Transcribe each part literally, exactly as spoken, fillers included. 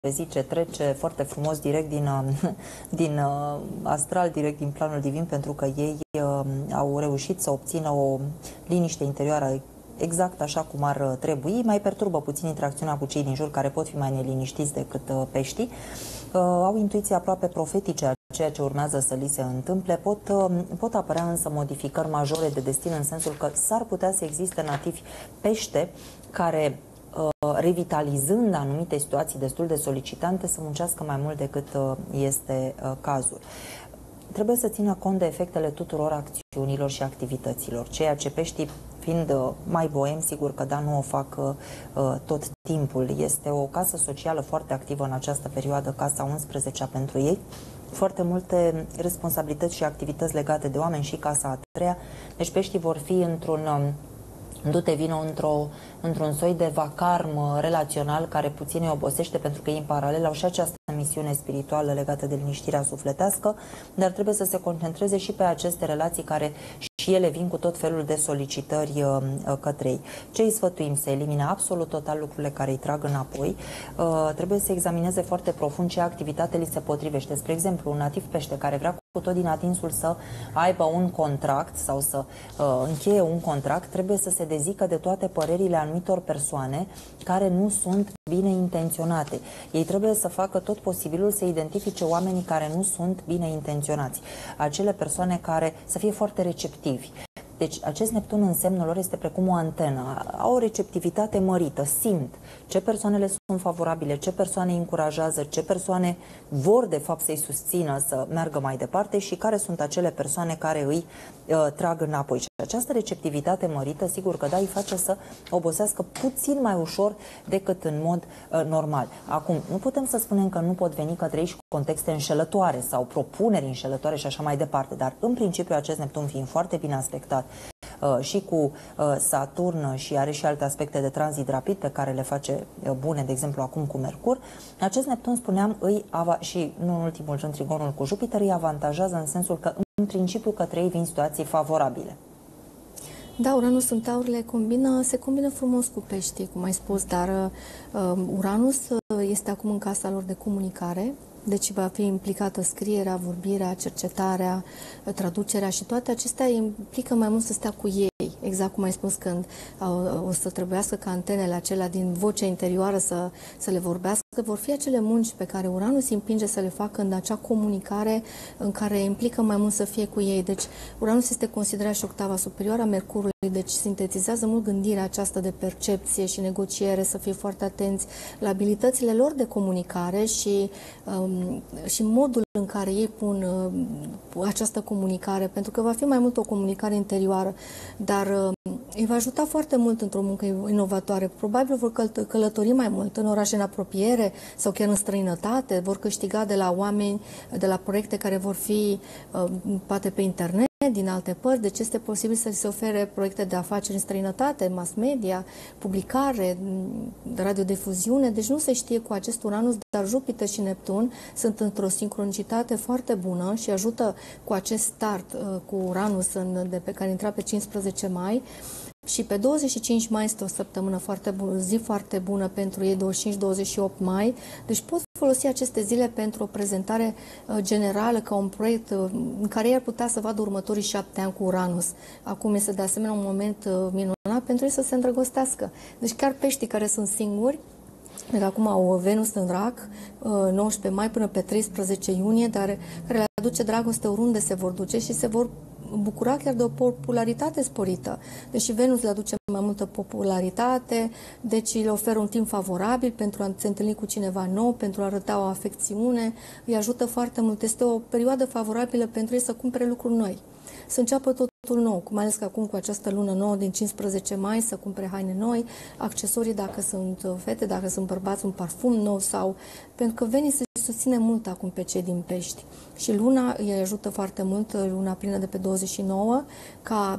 zi ce trece foarte frumos direct din, din astral, direct din planul divin, pentru că ei au reușit să obțină o liniște interioară exact așa cum ar trebui. Mai perturbă puțin interacțiunea cu cei din jur, care pot fi mai neliniștiți decât peștii. Au intuiții aproape profetice a ceea ce urmează să li se întâmple. Pot, pot apărea însă modificări majore de destin, în sensul că s-ar putea să existe nativi pește care, revitalizând anumite situații destul de solicitante, să muncească mai mult decât este cazul. Trebuie să țină cont de efectele tuturor acțiunilor și activităților, ceea ce peștii, fiind mai boemi, sigur că da, nu o fac uh, tot timpul. Este o casă socială foarte activă în această perioadă, casa unsprezecea pentru ei. Foarte multe responsabilități și activități legate de oameni și casa a treia. Deci peștii vor fi într-un um, du-te vino într-o, într-un soi de vacarm relațional care puțin îi obosește, pentru că ei în paralel au și această misiune spirituală legată de liniștirea sufletească, dar trebuie să se concentreze și pe aceste relații care și ele vin cu tot felul de solicitări uh, către ei. Ce îi sfătuim? Să elimine absolut total lucrurile care îi trag înapoi. Uh, trebuie să examineze foarte profund ce activitate li se potrivește. Spre exemplu, un nativ pește care vrea cu tot din atinsul să aibă un contract sau să uh, încheie un contract, trebuie să se dezică de toate părerile anumitor persoane care nu sunt bine intenționate. Ei trebuie să facă tot posibilul să identifice oamenii care nu sunt bine intenționați. Acele persoane care să fie foarte receptivi. Deci acest Neptun în semnul lor este precum o antenă, au o receptivitate mărită, simt ce persoanele sunt favorabile, ce persoane îi încurajează, ce persoane vor de fapt să-i susțină să meargă mai departe și care sunt acele persoane care îi uh, trag înapoi. Și această receptivitate mărită, sigur că da, îi face să obosească puțin mai ușor decât în mod uh, normal. Acum, nu putem să spunem că nu pot veni către ei și cu contexte înșelătoare sau propuneri înșelătoare și așa mai departe, dar în principiu acest Neptun, fiind foarte bine aspectat Uh, și cu uh, Saturn și are și alte aspecte de tranzit rapid pe care le face uh, bune, de exemplu acum cu Mercur, acest Neptun, spuneam, îi ava și nu în ultimul rând trigonul cu Jupiter îi avantajează în sensul că în principiu către ei vin situații favorabile. Da, Uranus în Taur le combină, se combină frumos cu peștii, cum ai spus, dar uh, Uranus este acum în casa lor de comunicare. Deci va fi implicată scrierea, vorbirea, cercetarea, traducerea și toate acestea implică mai mult să stea cu ei. Exact cum ai spus, când o să trebuiască ca antenele acelea din vocea interioară să, să le vorbească, vor fi acele munci pe care Uranus îi împinge să le facă în acea comunicare în care implică mai mult să fie cu ei. Deci Uranus este considerat și octava superioară a Mercurului, deci sintetizează mult gândirea aceasta de percepție și negociere, să fie foarte atenți la abilitățile lor de comunicare și, um, și modul în care ei pun uh, această comunicare, pentru că va fi mai mult o comunicare interioară, dar uh, îi va ajuta foarte mult într-o muncă inovatoare. Probabil vor călători mai mult în orașe în apropiere sau chiar în străinătate, vor câștiga de la oameni, de la proiecte care vor fi uh, poate pe internet, din alte părți, deci este posibil să se ofere proiecte de afaceri în străinătate, mass media, publicare, radiodifuziune, deci nu se știe cu acest Uranus, dar Jupiter și Neptun sunt într-o sincronicitate foarte bună și ajută cu acest start uh, cu Uranus în, de pe care intra pe cincisprezece mai. Și pe douăzeci și cinci mai este o săptămână foarte bună, zi foarte bună pentru ei, douăzeci și cinci douăzeci și opt mai. Deci pot folosi aceste zile pentru o prezentare uh, generală, ca un proiect uh, în care ei ar putea să vadă următorii șapte ani cu Uranus. Acum este de asemenea un moment uh, minunat pentru ei să se îndrăgostească. Deci chiar peștii care sunt singuri, de acum au Venus în Rac, nouăsprezece mai până pe treisprezece iunie, dar care le aduce dragoste oriunde se vor duce și se vor bucura chiar de o popularitate sporită. Deși Venus le aduce mai multă popularitate, deci le oferă un timp favorabil pentru a se întâlni cu cineva nou, pentru a arăta o afecțiune, îi ajută foarte mult. Este o perioadă favorabilă pentru ei să cumpere lucruri noi, să înceapă totul nou, mai ales că acum cu această lună nouă din cincisprezece mai, să cumpere haine noi, accesorii dacă sunt fete, dacă sunt bărbați, un parfum nou sau... Pentru că Venus îi susține mult acum pe cei din pești. Și luna îi ajută foarte mult, luna plină de pe douăzeci și nouă, ca...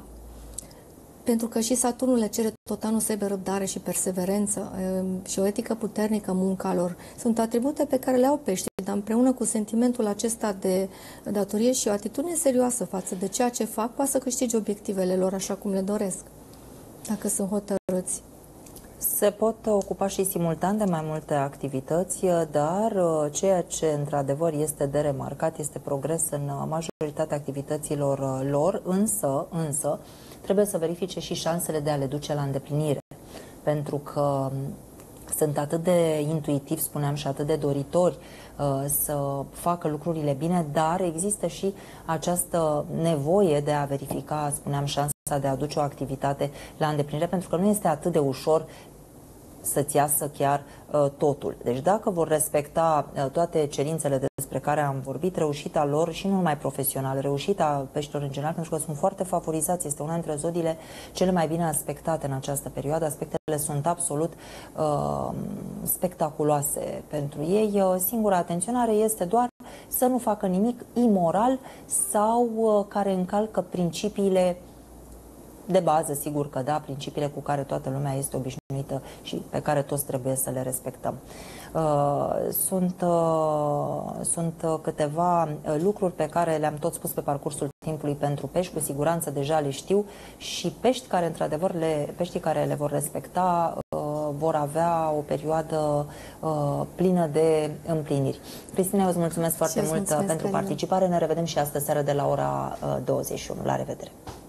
pentru că și Saturnul le cere tot anul să aibă răbdare și perseverență și o etică puternică în munca lor. Sunt atribute pe care le au pești, dar împreună cu sentimentul acesta de datorie și o atitudine serioasă față de ceea ce fac, poate să câștige obiectivele lor așa cum le doresc, dacă sunt hotărâți. Se pot ocupa și simultan de mai multe activități, dar ceea ce într-adevăr este de remarcat este progres în majoritatea activităților lor, însă, însă trebuie să verifice și șansele de a le duce la îndeplinire, pentru că sunt atât de intuitivi, spuneam, și atât de doritori uh, să facă lucrurile bine, dar există și această nevoie de a verifica, spuneam, șansa de a duce o activitate la îndeplinire, pentru că nu este atât de ușor să-ți iasă chiar uh, totul. Deci dacă vor respecta uh, toate cerințele despre care am vorbit, reușita lor și nu numai profesional, reușita peștilor în general, pentru că sunt foarte favorizați, este una dintre zodiile cele mai bine aspectate în această perioadă. Aspectele sunt absolut uh, spectaculoase pentru ei. Uh, singura atenționare este doar să nu facă nimic imoral sau uh, care încalcă principiile de bază, sigur că da, principiile cu care toată lumea este obișnuită și pe care toți trebuie să le respectăm. Sunt, sunt câteva lucruri pe care le-am tot spus pe parcursul timpului pentru pești, cu siguranță deja le știu, și pești care, într-adevăr, le, peștii care le vor respecta vor avea o perioadă plină de împliniri. Cristina, eu îți mulțumesc foarte mult pentru participare. Ne revedem și astă seară de la ora douăzeci și unu. La revedere!